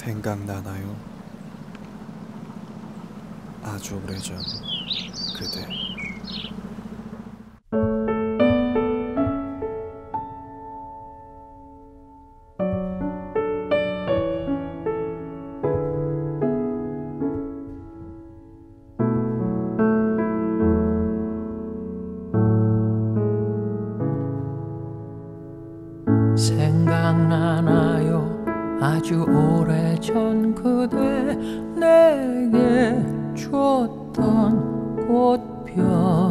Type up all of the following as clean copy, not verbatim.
생각나나요? 아주 오래전 그대. 생각나나요? 아주 오래전 그대 내게 줬던 꽃병,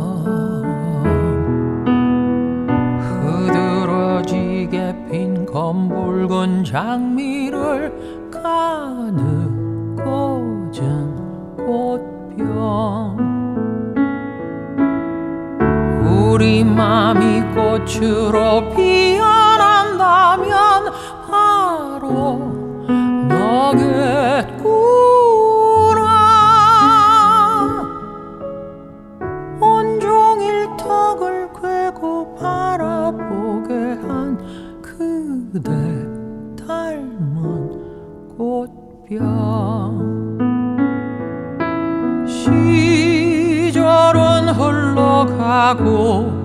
흐드러지게 핀 검붉은 장미를 가득 꽂은 꽃병. 우리 맘이 꽃으로 피어난다면 바로 너겠구나. 온종일 턱을 꿰고 바라보게 한 그대 닮은 꽃병. 시절은 흘러가고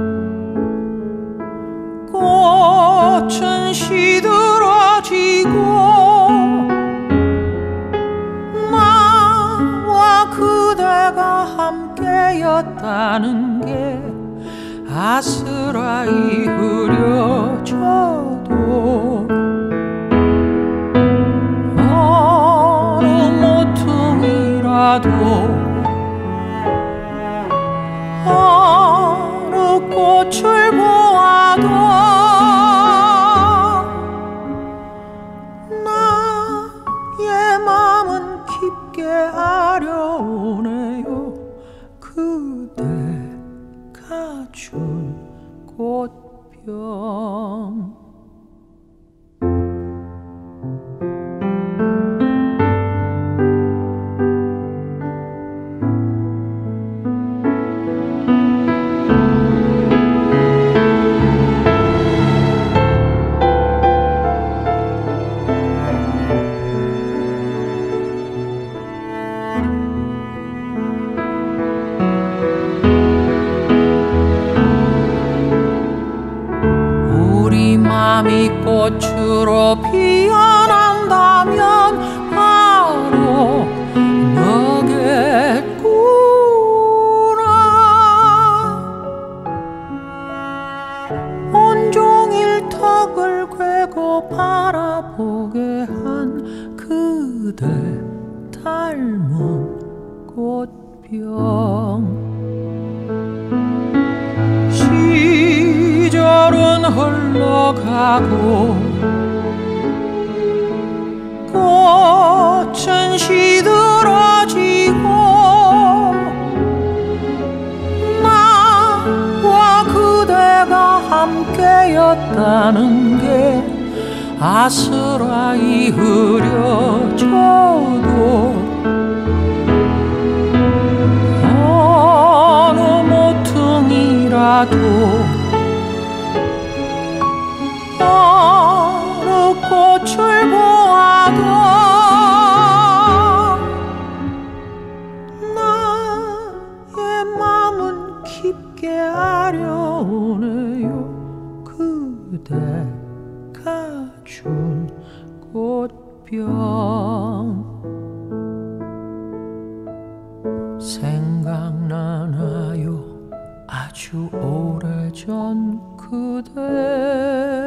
꽃은 시들어지고 나와 그대가 함께였다는 게 아스라이 흐려져도 어느 모퉁이라도 어느 꽃을 보아도 나의 맘은 깊게 아려오네요. 그대가 준 꽃병. 맘이 꽃으로 피어난다면 바로 너겠구나. 온종일 턱을 꿰고 바라보게 한 그대 닮은 꽃병. 시절은 흘러가고 꽃은 시들어지고 나와 그대가 함께였다는 게 아스라이 흐려져도 어느 모퉁이라도 어느 꽃을 보아도 나의 맘은 깊게 아려오네요. 그대가 준 꽃병. 생각나나요? 아주 오래전 그대